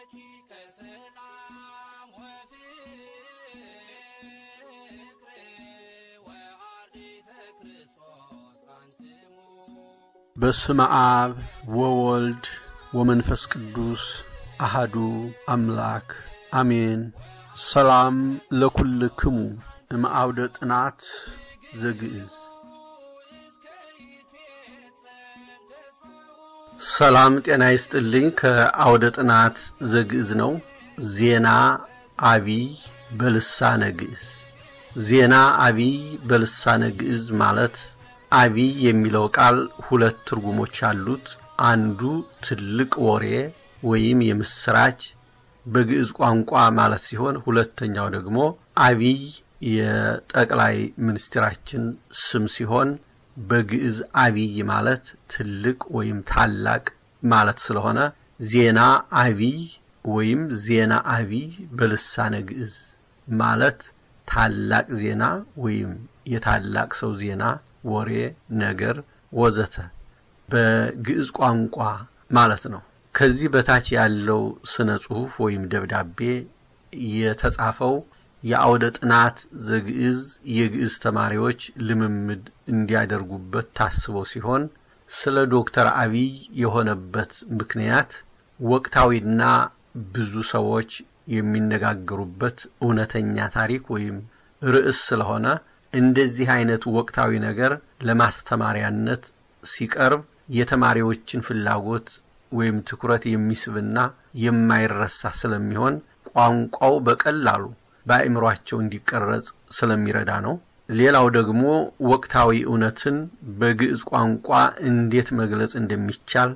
ረቂቀ ሰላም ወፍቅር ወአርዲተ ክርስቶስ አንትሙ በስመ አብ ወወልድ ወመንፈስ ቅዱስ አሐዱ አምላክ አሜን። ሰላም ለኩልክሙ እምአውደ ጥናት ዘግዕዝ። ሰላም ጤና ይስጥልኝ። ከአውደ ጥናት ዘግዕዝ ነው። ዜና አቢይ በልሳነ ግዕዝ። ዜና አቢይ በልሳነ ግዕዝ ማለት አቢይ የሚለው ቃል ሁለት ትርጉሞች አሉት። አንዱ ትልቅ ወሬ ወይም የምስራች በግዕዝ ቋንቋ ማለት ሲሆን፣ ሁለተኛው ደግሞ አቢይ የጠቅላይ ሚኒስትራችን ስም ሲሆን በግዕዝ አቢይ ማለት ትልቅ ወይም ታላቅ ማለት ስለሆነ ዜና አቢይ ወይም ዜና አቢይ በልሳነ ግዕዝ ማለት ታላቅ ዜና ወይም የታላቅ ሰው ዜና፣ ወሬ፣ ነገር ወዘተ በግዕዝ ቋንቋ ማለት ነው። ከዚህ በታች ያለው ስነ ጽሑፍ ወይም ደብዳቤ የተጻፈው የአውደ ጥናት ዘግዕዝ የግዕዝ ተማሪዎች ልምምድ እንዲያደርጉበት ታስቦ ሲሆን ስለ ዶክተር አቢይ የሆነበት ምክንያት ወቅታዊና ብዙ ሰዎች የሚነጋገሩበት እውነተኛ ታሪክ ወይም ርዕስ ስለሆነ እንደዚህ አይነት ወቅታዊ ነገር ለማስተማሪያነት ሲቀርብ የተማሪዎችን ፍላጎት ወይም ትኩረት የሚስብና የማይረሳ ስለሚሆን ቋንቋው በቀላሉ በአእምሮአቸው እንዲቀረጽ ስለሚረዳ ነው። ሌላው ደግሞ ወቅታዊ እውነትን በግዕዝ ቋንቋ እንዴት መግለጽ እንደሚቻል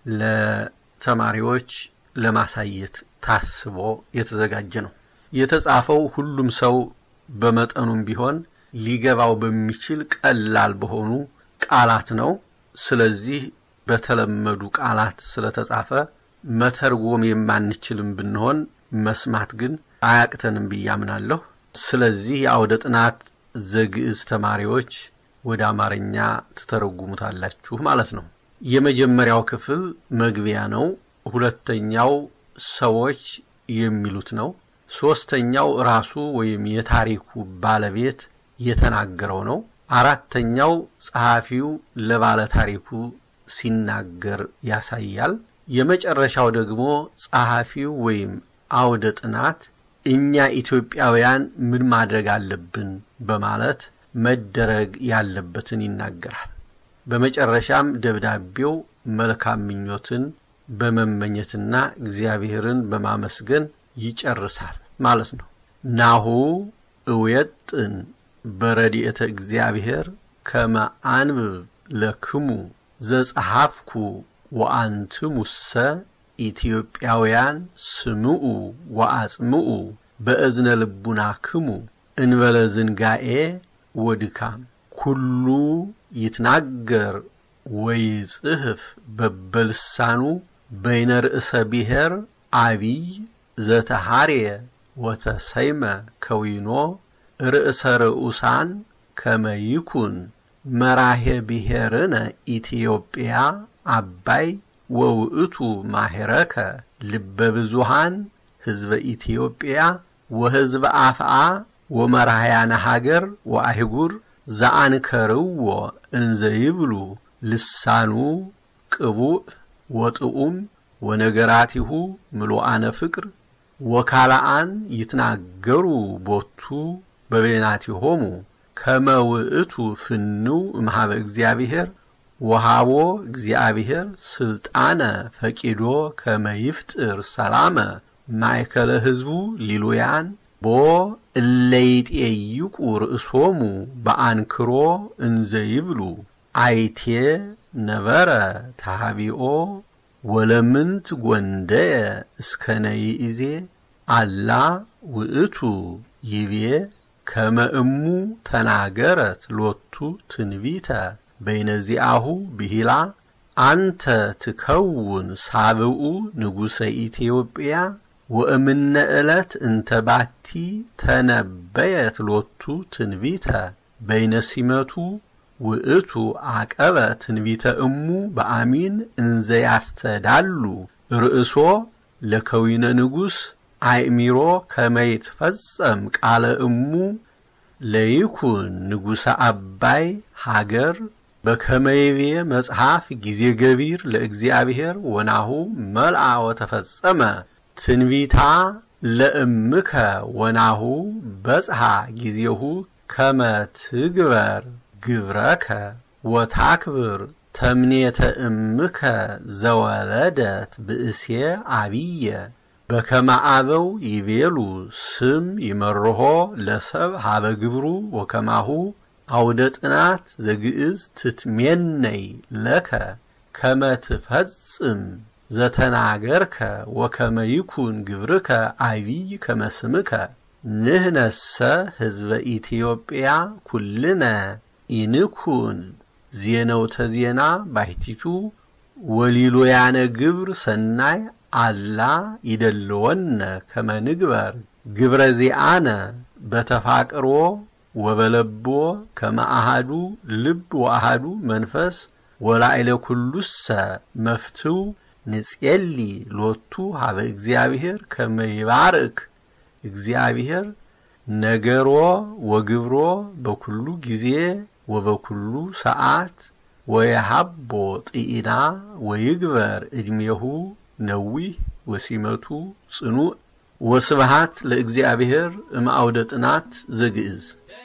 ለተማሪዎች ለማሳየት ታስቦ የተዘጋጀ ነው። የተጻፈው ሁሉም ሰው በመጠኑም ቢሆን ሊገባው በሚችል ቀላል በሆኑ ቃላት ነው። ስለዚህ በተለመዱ ቃላት ስለተጻፈ መተርጎም የማንችልም ብንሆን መስማት ግን አያቅተንም ብያምናለሁ። ስለዚህ የአውደ ጥናት ዘግዕዝ ተማሪዎች ወደ አማርኛ ተተረጉሙታላችሁ ማለት ነው። የመጀመሪያው ክፍል መግቢያ ነው። ሁለተኛው ሰዎች የሚሉት ነው። ሶስተኛው ራሱ ወይም የታሪኩ ባለቤት የተናገረው ነው። አራተኛው ጸሐፊው ለባለ ታሪኩ ሲናገር ያሳያል። የመጨረሻው ደግሞ ጸሐፊው ወይም አውደ ጥናት እኛ ኢትዮጵያውያን ምን ማድረግ አለብን በማለት መደረግ ያለበትን ይናገራል። በመጨረሻም ደብዳቤው መልካም ምኞትን በመመኘትና እግዚአብሔርን በማመስገን ይጨርሳል ማለት ነው። ናሁ እወጥን በረድኤተ እግዚአብሔር ከመ አንብብ ለክሙ ዘጸሐፍኩ ወአንትሙሰ ኢትዮጵያውያን ስምዑ ወአጽምዑ በእዝነ ልቡናክሙ እንበለ ዝንጋኤ ወድካም ኩሉ ይትናገር ወይጽሕፍ በበልሳኑ በይነ ርእሰ ብሔር አቢይ ዘተሃርየ ወተሰይመ ከዊኖ ርእሰ ርዑሳን ከመ ይኩን መራሄ ብሔርነ ኢትዮጵያ አባይ ወውእቱ ማሄረከ ልበ ብዙሃን ህዝበ ኢትዮጵያ ወህዝበ አፍአ ወመራህያነ ሀገር ወአህጉር ዘአንከርዎ እንዘ ይብሉ ልሳኑ ቅቡዕ ወጥኡም ወነገራቲሁ ምሉአነ ፍቅር ወካላአን ይትናገሩ ቦቱ በቤናቲሆሙ ከመ ውእቱ ፍንው እምኀበ እግዚአብሔር ወሃቦ እግዚአብሔር ስልጣነ ፈቂዶ ከመ ይፍጥር ሰላመ ማእከለ ህዝቡ ሊሉያን ቦ እለይጤይቁ ርእሶሙ በአንክሮ እንዘ ይብሉ አይቴ ነበረ ተሃቢኦ ወለምንት ጐንደየ እስከ ነይእዜ አላ ውእቱ ይቤ ከመ እሙ ተናገረት ሎቱ ትንቢተ በይነዚአሁ ብሂላ አንተ ትከውን ሳብኡ ንጉሰ ኢትዮጵያ ወእምነ ዕለት እንተ ባቲ ተነበየት ሎቱ ትንቢተ በይነ ሲመቱ ውእቱ አቀበ ትንቢተ እሙ በአሚን እንዘ ያስተዳሉ ርእሶ ለከዊነ ንጉስ አይሚሮ ከመይት ፈጸም ቃለ እሙ ለይኩን ንጉሰ አባይ ሀገር በከመይቤ መጽሐፍ ጊዜ ገቢር ለእግዚአብሔር ወናሁ መልአ ወተፈጸመ ትንቢታ ለእምከ ወናሁ በጽሐ ጊዜሁ ከመ ትግበር ግብረከ ወታክብር ተምኔተ እምከ ዘወለደት ብእሴ አብየ በከመ አበው ይቤሉ ስም ይመርሖ ለሰብ ሀበ ግብሩ ወከማሁ አውደ ጥናት ዘግዕዝ ትትሜነይ ለከ ከመ ትፈጽም ዘተናገርከ ወከመ ይኩን ግብርከ አብይ ከመ ስምከ ንህነሰ ህዝበ ኢትዮጵያ ኩልነ ኢንኩን ዜነውተ ዜና ባሕቲቱ ወሊሎያነ ግብር ሰናይ አላ ይደልወነ ከመ ንግበር ግብረ ዚአነ በተፋቅሮ ወበለቦ ከመ አሐዱ ልብ ወአሐዱ መንፈስ ወላዕለ ኩሉሰ መፍትው ንጼሊ ሎቱ ሀበ እግዚአብሔር ከመ ይባርክ እግዚአብሔር ነገሮ ወግብሮ በኩሉ ጊዜ ወበኩሉ ሰዓት ወየሐቦ ጢኢና ወይግበር ዕድሜሁ ነዊህ ወሲመቱ ጽኑዕ ወስብሃት ለእግዚአብሔር እምአውደ ጥናት ዘግዕዝ